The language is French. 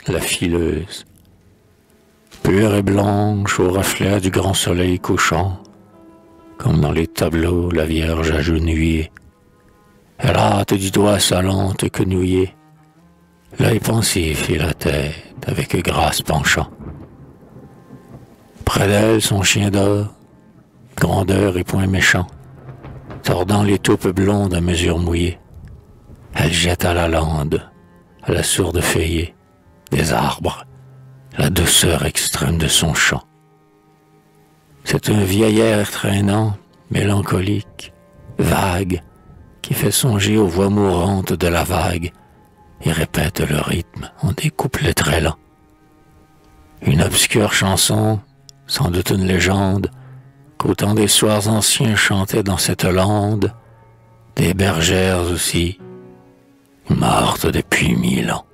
la fileuse, pure et blanche au reflet du grand soleil couchant, comme dans les tableaux la Vierge agenouillée. Elle hâte du doigt sa lente quenouillée, l'œil pensif et la tête avec grâce penchant. Près d'elle son chien d'or, grandeur et point méchant, tordant les taupes blondes à mesure mouillée. Elle jette à la lande, à la sourde feuillée, des arbres, la douceur extrême de son chant. C'est un vieil air traînant, mélancolique, vague, qui fait songer aux voix mourantes de la vague et répète le rythme en des couplets très lents. Une obscure chanson, sans doute une légende, qu'au temps des soirs anciens chantaient dans cette lande, des bergères aussi, mortes depuis 1000 ans.